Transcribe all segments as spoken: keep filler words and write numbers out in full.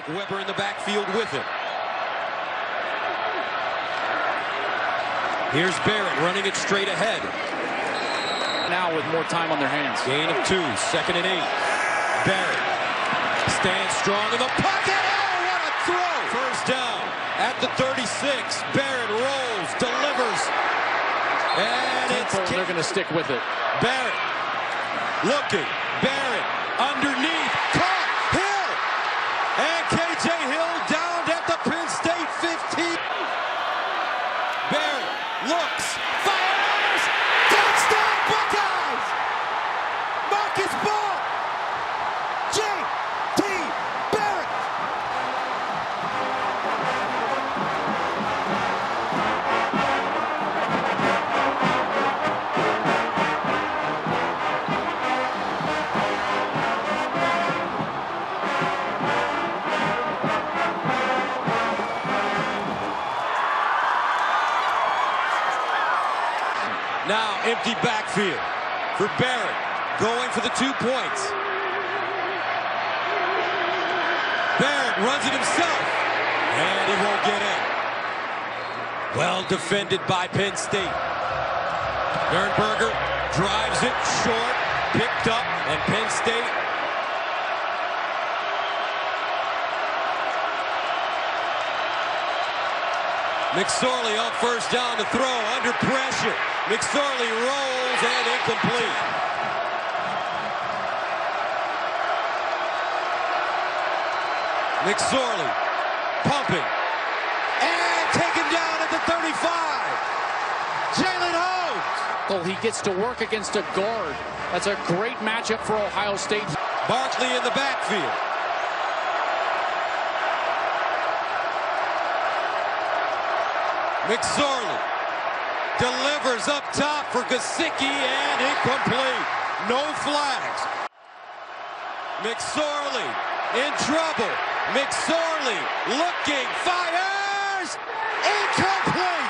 Weber in the backfield with him. Here's Barrett running it straight ahead. Now with more time on their hands. Gain of two, second and eight. Barrett stands strong in the pocket. Oh, what a throw! First down at the thirty-six. Barrett rolls, delivers. And it's they're going to stick with it. Barrett looking. Barrett underneath. Caught. Hill. And K J Hill down at the Penn State fifteen. Barrett looks. Fires. Touchdown Buckeyes. Marcus Ball. J T Barrett. Now empty backfield for Barrett, going for the two points. Barrett runs it himself, and he won't get in. Well defended by Penn State. Nurnberger drives it short, picked up, and Penn State McSorley on first down to throw, under pressure. McSorley rolls and incomplete. McSorley pumping and taken down at the thirty-five. Jalen Holmes. Oh, he gets to work against a guard. That's a great matchup for Ohio State. Barkley in the backfield. McSorley delivers up top for Gesicki and incomplete. No flags. McSorley in trouble. McSorley looking, fires, incomplete.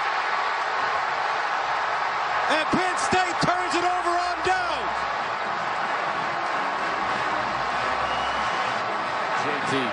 And Penn State turns it over on down. J T.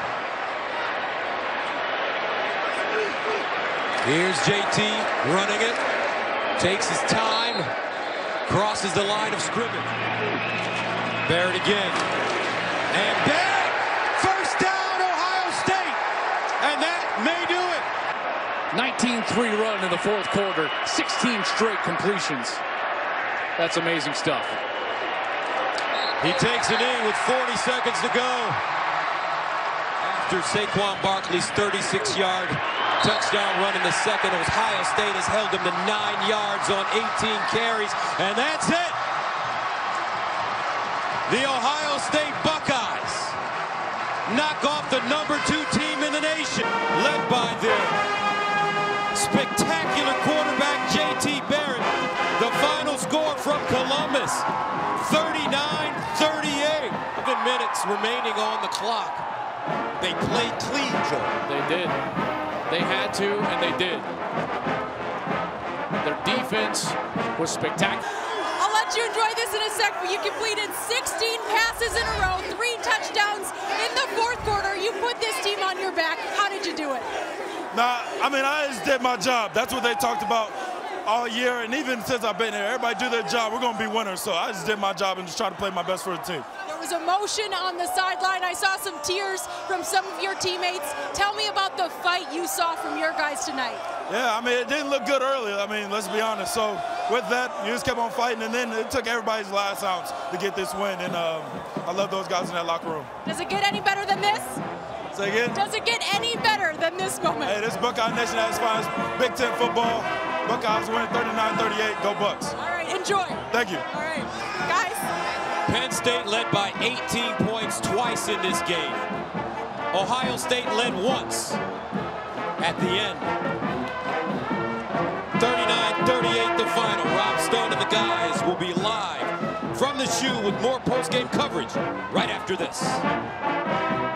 Here's J T running it. Takes his time. Crosses the line of scrimmage. Barrett again. And Barrett! First down, Ohio State! And that may do it. nineteen three run in the fourth quarter. sixteen straight completions. That's amazing stuff. He takes it in with forty seconds to go. After Saquon Barkley's thirty-six yard touchdown run in the second, Ohio State has held him to nine yards on eighteen carries, and that's it. The Ohio State Buckeyes knock off the number two team in the nation, led by their spectacular quarterback, J T Barrett. The final score from Columbus, thirty-nine thirty-eight. Seven minutes remaining on the clock. They played clean, Joe. They did. They had to, and they did. Their defense was spectacular. I'll let you enjoy this in a sec, but you completed sixteen passes in a row, three touchdowns in the fourth quarter. You put this team on your back. How did you do it? Nah, I mean, I just did my job. That's what they talked about all year, and even since I've been here, everybody do their job. We're going to be winners, so I just did my job and just try to play my best for the team. There was emotion on the sideline. I saw some tears from some of your teammates. Tell me about the fight you saw from your guys tonight. Yeah, I mean, it didn't look good earlier. I mean, let's be honest. So with that, you just kept on fighting, and then it took everybody's last ounce to get this win, and um, I love those guys in that locker room. Does it get any better than this? Say again? Does it get any better than this moment? Hey, this Buckeye Nation at its finest. Big Ten football. Buckeyes win thirty-nine thirty-eight. Go Bucks. All right, enjoy. Thank you. All right, guys. Penn State led by eighteen points twice in this game. Ohio State led once at the end. thirty-nine thirty-eight the final. Rob Stone and the guys will be live from the shoe with more post-game coverage right after this.